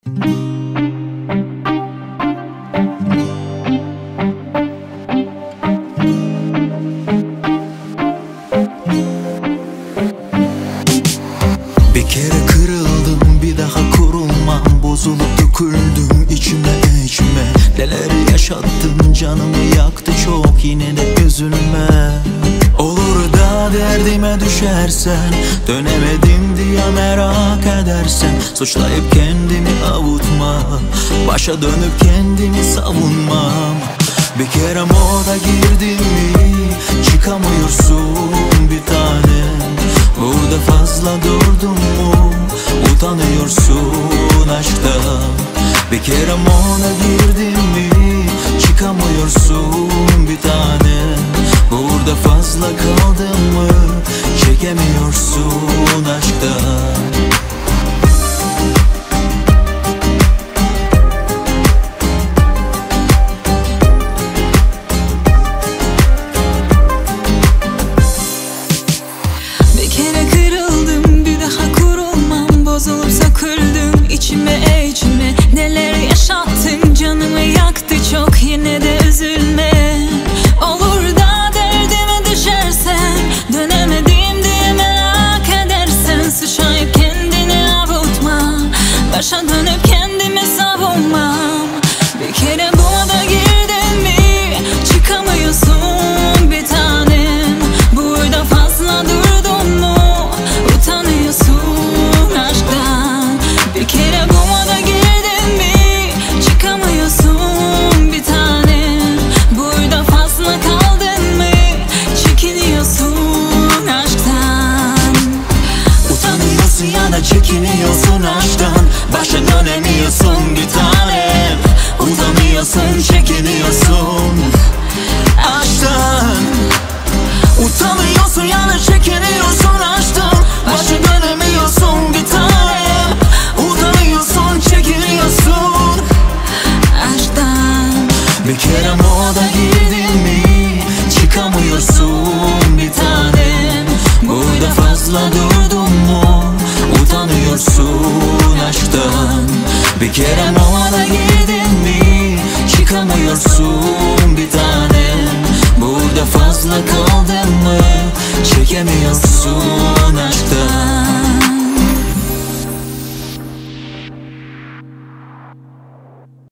Bir kere kırıldım, bir daha kurulmam. Bozulup döküldüm içime. Neler yaşattın, canımı yaktı çok, yine de üzülme. Olur da derdime düşersen, dönemedim diye merak edersen, suçlayıp kendini avutma, başa dönüp kendini savunmam. Bir kere moda girdin mi çıkamıyorsun bir tanem. Burada fazla durdun mu utanıyorsun aşktan. Bir kere moda girdin mi çıkamıyorsun bir tanem. Burada fazla kaldın mı çekemiyorsun aşktan. Bir kere kırıldım, bir daha kurulmam. Bozulup söküldüm içime. Neler yaşattın, canımı yaktı çok, yine de üzülme. Olur da derdime düşersen, dönemedim diye merak edersen, suçlayıp kendini avutma, başa dönüp kendimi savunmam. Bir kere bu moda girdin mi çıkamıyorsun bir tanem. Burada fazla durdun mu utanıyorsun aşktan. Bir kere bu moda girdin mi çıkamıyorsun bir tanem. Burada fazla kaldın mı çekiniyorsun aşktan. Utanıyorsun ya da çekiniyorsun aşktan, başa dönemiyorsun bir tanem. Utanıyorsun, çekiniyorsun aşktan. Utanıyorsun ya da çekiniyorsun aşktan, başa dönemiyorsun bir tanem. Utanıyorsun, çekiniyorsun Aşktan. bir kere moda girdin mi çıkamıyorsun bir tanem. Burada fazla durdun mu utanıyorsun aşktan. Bir kere moda girdin mi çıkamıyorsun bir tanem. Burada fazla kaldın mı çekemiyorsun